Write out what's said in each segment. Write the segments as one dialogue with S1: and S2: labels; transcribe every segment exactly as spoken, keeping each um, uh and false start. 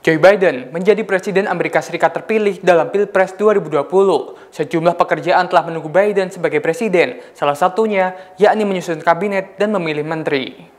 S1: Joe Biden menjadi Presiden Amerika Serikat terpilih dalam Pilpres dua ribu dua puluh. Sejumlah pekerjaan telah menunggu Biden sebagai presiden, salah satunya yakni menyusun kabinet dan memilih menteri.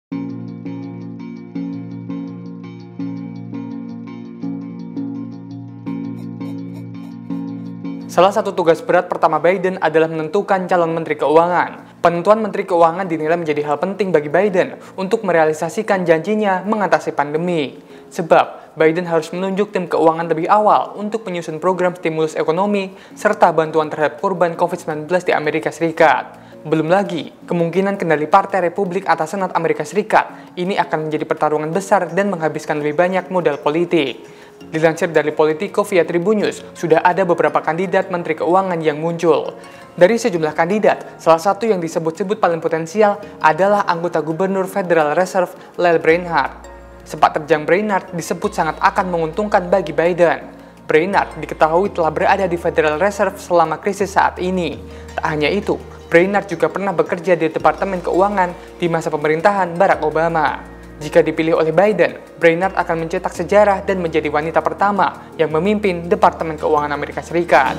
S1: Salah satu tugas berat pertama Biden adalah menentukan calon Menteri Keuangan. Penentuan Menteri Keuangan dinilai menjadi hal penting bagi Biden untuk merealisasikan janjinya mengatasi pandemi. Sebab, Biden harus menunjuk tim keuangan lebih awal untuk menyusun program stimulus ekonomi serta bantuan terhadap korban covid sembilan belas di Amerika Serikat. Belum lagi, kemungkinan kendali Partai Republik atas Senat Amerika Serikat ini akan menjadi pertarungan besar dan menghabiskan lebih banyak modal politik. Dilansir dari Politico via Tribun News, sudah ada beberapa kandidat Menteri Keuangan yang muncul. Dari sejumlah kandidat, salah satu yang disebut-sebut paling potensial adalah anggota Gubernur Federal Reserve Lael Brainard. Sepak terjang Brainard disebut sangat akan menguntungkan bagi Biden. Brainard diketahui telah berada di Federal Reserve selama krisis saat ini. Tak hanya itu, Brainard juga pernah bekerja di Departemen Keuangan di masa pemerintahan Barack Obama. Jika dipilih oleh Biden, Brainard akan mencetak sejarah dan menjadi wanita pertama yang memimpin Departemen Keuangan Amerika Serikat.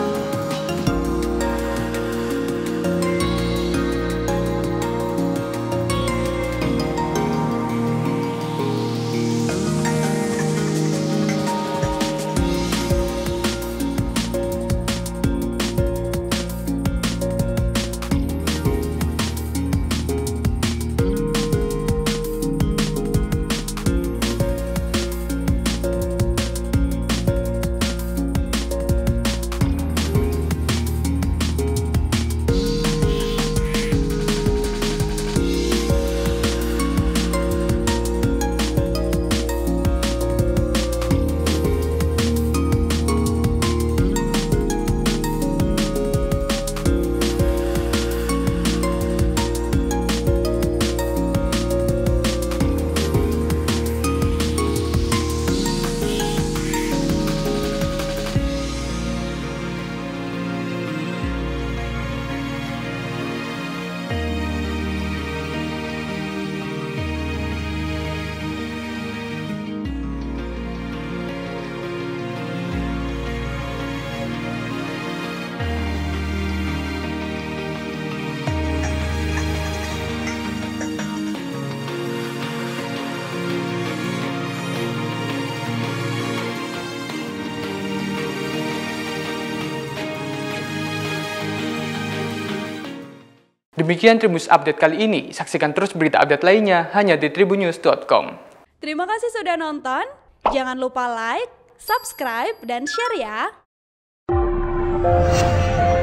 S1: Demikian Tribun News Update kali ini. Saksikan terus berita update lainnya hanya di tribun news dot com.
S2: Terima kasih sudah nonton. Jangan lupa like, subscribe, dan share ya.